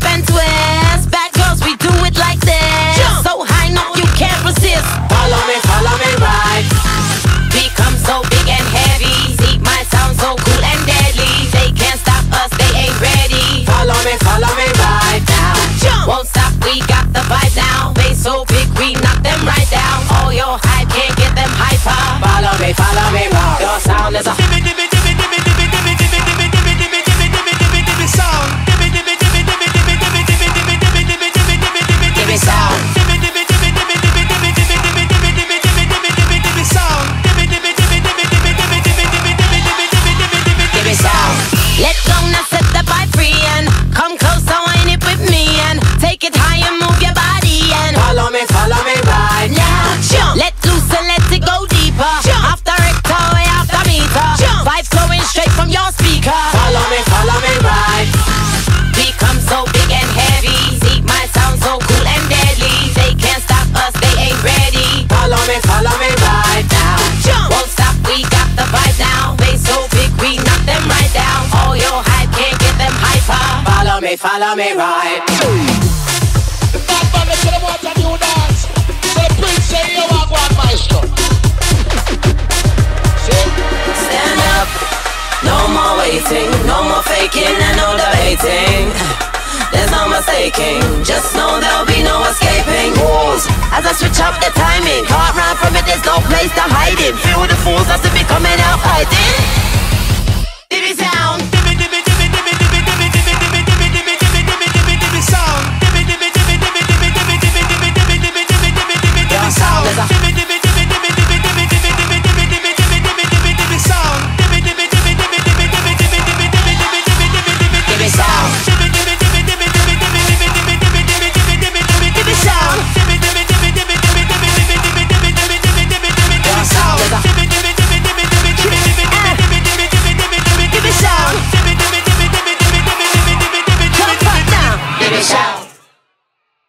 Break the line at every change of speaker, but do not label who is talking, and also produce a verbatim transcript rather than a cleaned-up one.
step and twist. Bad girls, we do it like this. Jump. So high, no, you can't resist.
Follow me, follow me right.
Become so big and heavy. See my sound so cool and deadly. They can't stop us, they ain't ready.
Follow me, follow me right now.
Jump. Won't stop, we got the vibe now. Bass so big, we knock them right down. All your hype can't get them hyper.
Follow me, follow me right. Your sound is a
Dibby, dibby, dibby, dibby, dibby, dibby, dibby, dibby, dibby, dibby, dibby, dibby, dibby, dibby sound. Dibby, dibby, dibby, dibby, dibby, dibby, dibby, dibby, dibby, dibby, dibby, dibby, dibby, dibby sound. Dibby, dibby, dibby, dibby, dibby, dibby, dibby, dibby, dibby, dibby, dibby, dibby, dibby, dibby sound. Dibby, dibby, dibby, dibby, dibby, dibby, dibby, dibby, dibby, dibby, dibby, dibby, dibby, dibby sound.
Let go now, set the vibe free and come close, so wind it with me and take it high and move your body and
follow me, follow me right
now. Jump. Let loose and let it go deeper. Jump. After rector, way after meter. Jump. Vibes flowing straight from your speaker.
Follow me, follow me right.
Become so big and heavy. See my sound so cool and deadly. They can't stop us, they ain't ready.
Follow me, follow me right now.
Jump. Won't stop, we got the vibe now. Bass so big, we knock them right down. All your hype can't get them hyper.
Follow me, follow me right.
Bad man, they say want a new dance. So the prince say you want one maestro.
Stand up, no more waiting, no more faking and no debating. There's no mistaking, just know there'll be no escaping. Moves as I switch up the timing. Can't run from it, there's no place to hide it. Feel the fools as to be coming out fighting.